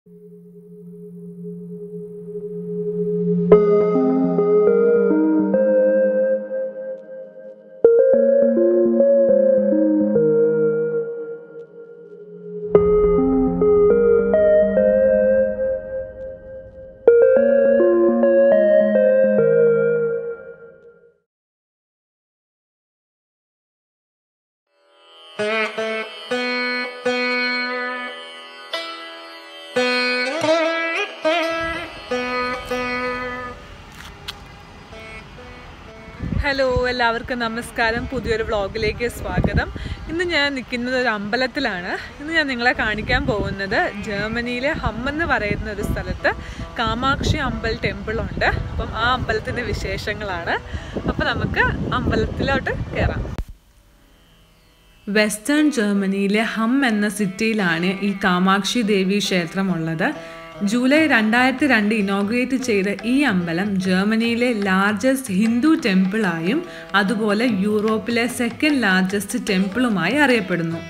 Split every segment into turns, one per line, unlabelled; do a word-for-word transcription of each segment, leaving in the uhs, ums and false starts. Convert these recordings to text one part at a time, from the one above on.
Hello, എല്ലാവർക്കും നമസ്കാരം. പുതിയൊരു വ്ളോഗിലേക്ക് സ്വാഗതം. ഇന്ന് ഞാൻ നിൽക്കുന്നത് ഒരു അമ്പലത്തിലാണ്. ഇന്ന് ഞാൻ നിങ്ങളെ കാണിക്കാൻ പോകുന്നത് ജർമ്മനിയിലെ ഹം എന്ന് പറയുന്ന ഒരു സ്ഥലത്ത് കാമാക്ഷി അമ്പൽ ടെമ്പിളുണ്ട്. അപ്പം ആ അമ്പലത്തിൻ്റെ വിശേഷങ്ങളാണ്. അപ്പം നമുക്ക് അമ്പലത്തിലോട്ട് കയറാം. വെസ്റ്റേൺ ജർമ്മനിയിലെ ഹം എന്ന സിറ്റിയിലാണ് ഈ കാമാക്ഷി ദേവി ക്ഷേത്രമുള്ളത്. ജൂലൈ രണ്ടായിരത്തി രണ്ട് ഇനോഗ്രേറ്റ് ചെയ്ത ഈ അമ്പലം ജർമ്മനിയിലെ ലാർജസ്റ്റ് ഹിന്ദു ടെമ്പിളായും അതുപോലെ യൂറോപ്പിലെ സെക്കൻഡ് ലാർജസ്റ്റ് ടെമ്പിളുമായി അറിയപ്പെടുന്നു.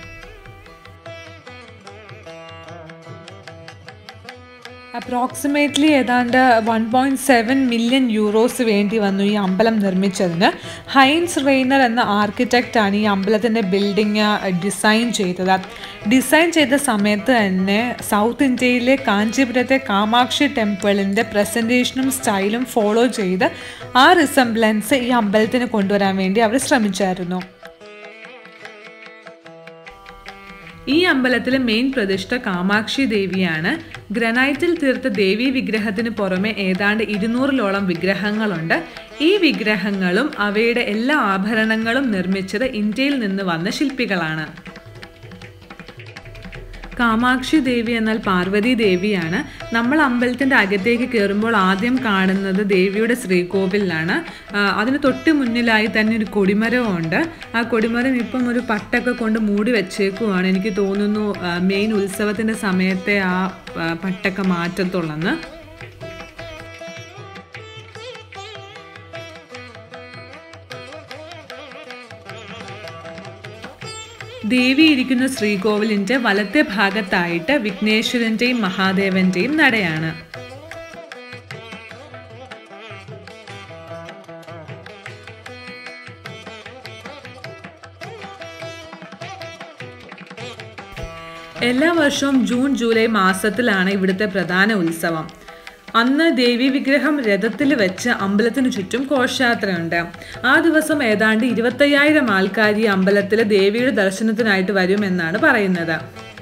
അപ്രോക്സിമേറ്റ്ലി ഏതാണ്ട് one point seven million euros വേണ്ടി വന്നു ഈ അമ്പലം നിർമ്മിച്ചതിന്. ഹൈൻസ് റെയ്നർ എന്ന ആർക്കിടെക്റ്റാണ് ഈ അമ്പലത്തിൻ്റെ ബിൽഡിങ് ഡിസൈൻ ചെയ്തത്. ഡിസൈൻ ചെയ്ത സമയത്ത് തന്നെ സൗത്ത് ഇന്ത്യയിലെ കാഞ്ചീപുരത്തെ കാമാക്ഷി ടെമ്പിളിൻ്റെ പ്രസൻറ്റേഷനും സ്റ്റൈലും ഫോളോ ചെയ്ത് ആ റിസംബ്ലൻസ് ഈ അമ്പലത്തിന് കൊണ്ടുവരാൻ വേണ്ടി അവർ ശ്രമിച്ചായിരുന്നു. ഈ അമ്പലത്തിലെ മെയിൻ പ്രതിഷ്ഠ കാമാക്ഷി ദേവിയാണ്. ഗ്രാനൈറ്റിൽ തീർത്ത ദേവി വിഗ്രഹത്തിന് പുറമെ ഏതാണ്ട് ഇരുന്നൂറിലോളം വിഗ്രഹങ്ങളുണ്ട്. ഈ വിഗ്രഹങ്ങളും അവയുടെ എല്ലാ ആഭരണങ്ങളും നിർമ്മിച്ചത് ഇന്ത്യയിൽ നിന്ന് വന്ന ശില്പികളാണ്. കാമാക്ഷി ദേവി എന്നാൽ പാർവതി ദേവിയാണ്. നമ്മൾ അമ്പലത്തിൻ്റെ അകത്തേക്ക് കയറുമ്പോൾ ആദ്യം കാണുന്നത് ദേവിയുടെ ശ്രീകോവിലാണ്. അതിന് തൊട്ട് മുന്നിലായി തന്നെ ഒരു കൊടിമരവും ഉണ്ട്. ആ കൊടിമരം ഇപ്പം ഒരു പട്ടൊക്കെ കൊണ്ട് മൂടി വെച്ചേക്കുവാണ്. എനിക്ക് തോന്നുന്നു മെയിൻ ഉത്സവത്തിൻ്റെ സമയത്തെ ആ പട്ടൊക്കെ മാറ്റത്തുള്ളെന്ന്. ദേവി ഇരിക്കുന്ന ശ്രീകോവിലിൻ്റെ വലത്തെ ഭാഗത്തായിട്ട് വിഘ്നേശ്വരൻ്റെയും മഹാദേവൻ്റെയും നടയാണ്. എല്ലാ വർഷവും ജൂൺ ജൂലൈ മാസത്തിലാണ് ഇവിടുത്തെ പ്രധാന ഉത്സവം. അന്ന് ദേവി വിഗ്രഹം രഥത്തിൽ വെച്ച് അമ്പലത്തിന് ചുറ്റും ഘോഷയാത്രയുണ്ട്. ആ ദിവസം ഏതാണ്ട് ഇരുപത്തയ്യായിരം ആൾക്കാർ ഈ അമ്പലത്തിൽ ദേവിയുടെ ദർശനത്തിനായിട്ട് വരുമെന്നാണ് പറയുന്നത്.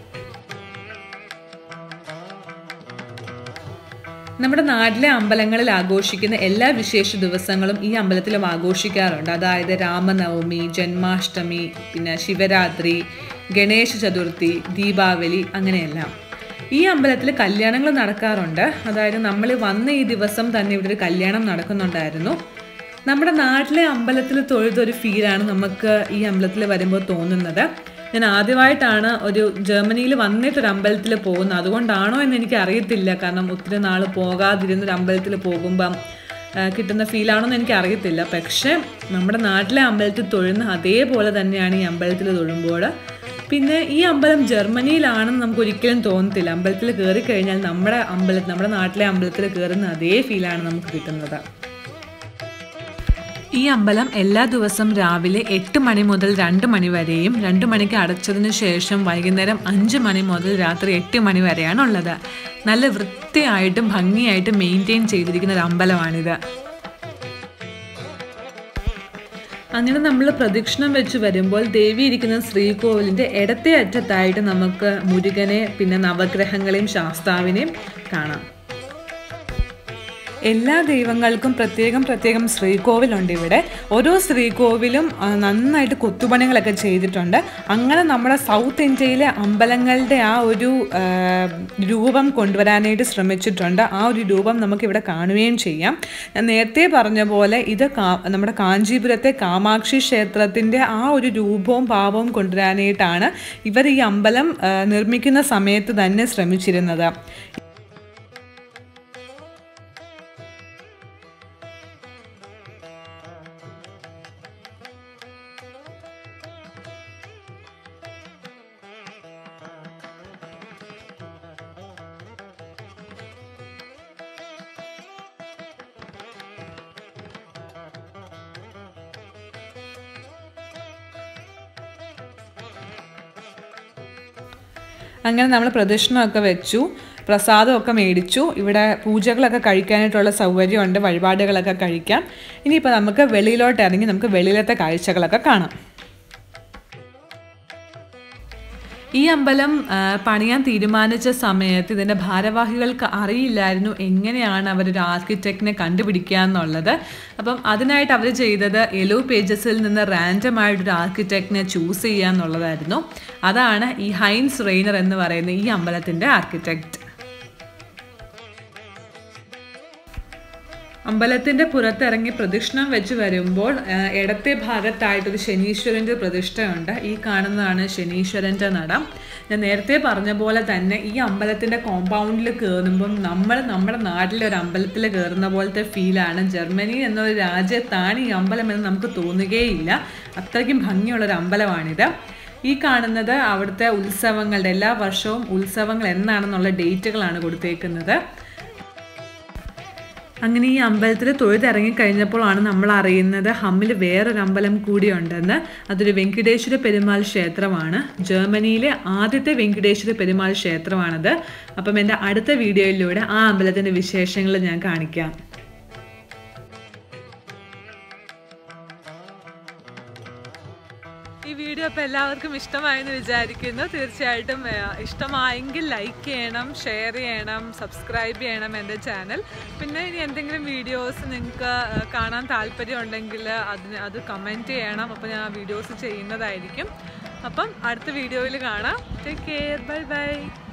നമ്മുടെ നാട്ടിലെ അമ്പലങ്ങളിൽ ആഘോഷിക്കുന്ന എല്ലാ വിശേഷ ദിവസങ്ങളും ഈ അമ്പലത്തിലും ആഘോഷിക്കാറുണ്ട്. അതായത് രാമനവമി, ജന്മാഷ്ടമി, പിന്നെ ശിവരാത്രി, ഗണേശ ചതുർത്ഥി, ദീപാവലി, അങ്ങനെയെല്ലാം. ഈ അമ്പലത്തിൽ കല്യാണങ്ങൾ നടക്കാറുണ്ട്. അതായത് നമ്മൾ വന്ന ഈ ദിവസം തന്നെ ഇവിടെ ഒരു കല്യാണം നടക്കുന്നുണ്ടായിരുന്നു. നമ്മുടെ നാട്ടിലെ അമ്പലത്തിൽ തൊഴുതൊരു ഫീലാണ് നമുക്ക് ഈ അമ്പലത്തിൽ വരുമ്പോൾ തോന്നുന്നത്. ഞാൻ ആദ്യമായിട്ടാണ് ഒരു ജർമ്മനിയിൽ വന്നിട്ടൊരു അമ്പലത്തിൽ പോകുന്നത്. അതുകൊണ്ടാണോ എന്ന് എനിക്ക് അറിയത്തില്ല. കാരണം ഒത്തിരി നാൾ പോകാതിരുന്നൊരു അമ്പലത്തിൽ പോകുമ്പം കിട്ടുന്ന ഫീലാണോ എന്ന് എനിക്ക് അറിയത്തില്ല. പക്ഷേ നമ്മുടെ നാട്ടിലെ അമ്പലത്തിൽ തൊഴുന്ന അതേപോലെ തന്നെയാണ് ഈ അമ്പലത്തിൽ തൊഴുമ്പോൾ. പിന്നെ ഈ അമ്പലം ജർമ്മനിയിലാണെന്ന് നമുക്ക് ഒരിക്കലും തോന്നത്തില്ല. അമ്പലത്തിൽ കയറി കഴിഞ്ഞാൽ നമ്മുടെ അമ്പലത്തിൽ നമ്മുടെ നാട്ടിലെ അമ്പലത്തിൽ കയറുന്ന അതേ ഫീലാണ് നമുക്ക് കിട്ടുന്നത്. ഈ അമ്പലം എല്ലാ ദിവസവും രാവിലെ എട്ട് മണി മുതൽ രണ്ട് മണി വരെയും രണ്ട് മണിക്ക് അടച്ചതിന് ശേഷം വൈകുന്നേരം അഞ്ച് മണി മുതൽ രാത്രി എട്ട് മണി വരെയാണുള്ളത്. നല്ല വൃത്തിയായിട്ടും ഭംഗിയായിട്ടും മെയിൻറ്റെയിൻ ചെയ്തിരിക്കുന്ന ഒരു അമ്പലമാണിത്. അങ്ങനെ നമ്മൾ പ്രദക്ഷിണം വെച്ച് വരുമ്പോൾ ദേവി ഇരിക്കുന്ന ശ്രീകോവിലിൻ്റെ ഇടത്തെ അറ്റത്തായിട്ട് നമുക്ക് മുരുകനെ, പിന്നെ നവഗ്രഹങ്ങളെയും ശാസ്താവിനെയും കാണാം. എല്ലാ ദൈവങ്ങൾക്കും പ്രത്യേകം പ്രത്യേകം ശ്രീകോവിലുണ്ട് ഇവിടെ. ഓരോ ശ്രീകോവിലും നന്നായിട്ട് കൊത്തുപണികളൊക്കെ ചെയ്തിട്ടുണ്ട്. അങ്ങനെ നമ്മുടെ സൗത്ത് ഇന്ത്യയിലെ അമ്പലങ്ങളുടെ ആ ഒരു രൂപം കൊണ്ടുവരാനായിട്ട് ശ്രമിച്ചിട്ടുണ്ട്. ആ ഒരു രൂപം നമുക്കിവിടെ കാണുകയും ചെയ്യാം. ഞാൻ നേരത്തെ പറഞ്ഞ പോലെ ഇത് നമ്മുടെ കാഞ്ചീപുരത്തെ കാമാക്ഷി ക്ഷേത്രത്തിൻ്റെ ആ ഒരു രൂപവും ഭാവവും കൊണ്ടുവരാനായിട്ടാണ് ഇവർ ഈ അമ്പലം നിർമ്മിക്കുന്ന സമയത്ത് തന്നെ ശ്രമിച്ചിരുന്നത്. അങ്ങനെ നമ്മൾ പ്രദക്ഷിണമൊക്കെ വെച്ചു, പ്രസാദമൊക്കെ മേടിച്ചു. ഇവിടെ പൂജകളൊക്കെ കഴിക്കാനായിട്ടുള്ള സൗകര്യമുണ്ട്, വഴിപാടുകളൊക്കെ കഴിക്കാം. ഇനിയിപ്പോൾ നമുക്ക് വെളിയിലോട്ട് ഇറങ്ങി നമുക്ക് വെളിയിലത്തെ കാഴ്ചകളൊക്കെ കാണാം. ഈ അമ്പലം പണിയാൻ തീരുമാനിച്ച സമയത്ത് ഇതിൻ്റെ ഭാരവാഹികൾക്ക് അറിയില്ലായിരുന്നു എങ്ങനെയാണ് അവരൊരു ആർക്കിടെക്റ്റിനെ കണ്ടുപിടിക്കുക എന്നുള്ളത്. അപ്പം അതിനായിട്ട് അവർ ചെയ്തത് യെല്ലോ പേജസിൽ നിന്ന് റാൻഡമായിട്ടൊരു ആർക്കിടെക്റ്റിനെ ചൂസ് ചെയ്യുക എന്നുള്ളതായിരുന്നു. അതാണ് ഈ ഹൈൻസ് റെയ്നർ എന്ന് പറയുന്ന ഈ അമ്പലത്തിൻ്റെ ആർക്കിടെക്റ്റ്. അമ്പലത്തിൻ്റെ പുറത്തിറങ്ങി പ്രദക്ഷിണം വെച്ച് വരുമ്പോൾ ഇടത്തെ ഭാഗത്തായിട്ടൊരു ശനീശ്വരൻ്റെ പ്രതിഷ്ഠയുണ്ട്. ഈ കാണുന്നതാണ് ശനീശ്വരൻ്റെ നട. ഞാൻ നേരത്തെ പറഞ്ഞ പോലെ തന്നെ ഈ അമ്പലത്തിൻ്റെ കോമ്പൗണ്ടിൽ കയറുമ്പം നമ്മൾ നമ്മുടെ നാട്ടിലെ ഒരു അമ്പലത്തിൽ കയറുന്ന പോലത്തെ ഫീലാണ്. ജർമ്മനി എന്നൊരു രാജ്യത്താണ് ഈ അമ്പലം എന്ന് നമുക്ക് തോന്നുകയില്ല. അത്രയ്ക്കും ഭംഗിയുള്ളൊരു അമ്പലമാണിത്. ഈ കാണുന്നത് അവിടുത്തെ ഉത്സവങ്ങളുടെ, എല്ലാ വർഷവും ഉത്സവങ്ങൾ എന്നാണെന്നുള്ള ഡേറ്റുകളാണ് കൊടുത്തേക്കുന്നത്. അങ്ങനെ ഈ അമ്പലത്തിൽ തൊഴുതിറങ്ങിക്കഴിഞ്ഞപ്പോഴാണ് നമ്മൾ അറിയുന്നത് ഹമ്മിൽ വേറൊരു അമ്പലം കൂടിയുണ്ടെന്ന്. അതൊരു വെങ്കിടേശ്വര പെരുമാൾ ക്ഷേത്രമാണ്. ജർമ്മനിയിലെ ആദ്യത്തെ വെങ്കിടേശ്വര പെരുമാൾ ക്ഷേത്രമാണത്. അപ്പം എൻ്റെ അടുത്ത വീഡിയോയിലൂടെ ആ അമ്പലത്തിൻ്റെ വിശേഷങ്ങൾ ഞാൻ കാണിക്കാം. ഈ വീഡിയോ അപ്പോൾ എല്ലാവർക്കും ഇഷ്ടമായെന്ന് വിചാരിക്കുന്നു. തീർച്ചയായിട്ടും ഇഷ്ടമായെങ്കിൽ ലൈക്ക് ചെയ്യണം, ഷെയർ ചെയ്യണം, സബ്സ്ക്രൈബ് ചെയ്യണം എൻ്റെ ചാനൽ. പിന്നെ ഇനി എന്തെങ്കിലും വീഡിയോസ് നിങ്ങൾക്ക് കാണാൻ താല്പര്യം ഉണ്ടെങ്കിൽ അതിന് അത് കമൻറ്റ് ചെയ്യണം. അപ്പോൾ ഞാൻ വീഡിയോസ് ചെയ്യുന്നതായിരിക്കും. അപ്പം അടുത്ത വീഡിയോയിൽ കാണാം. Take care, bye by.